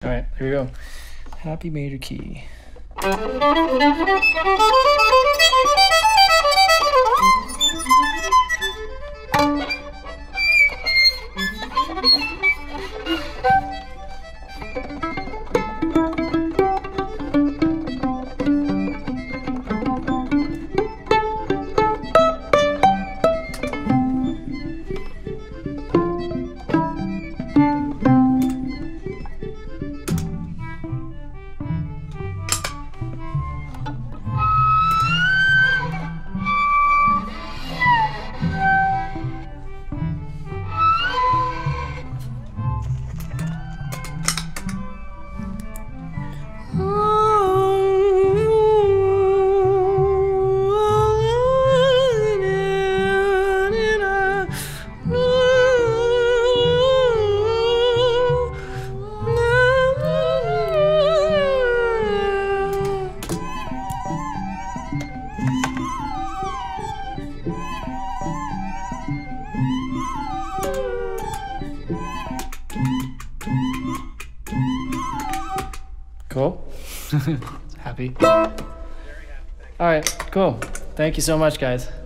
All right, here we go. Happy major key. Cool. Happy. All right, cool. Thank you so much, guys.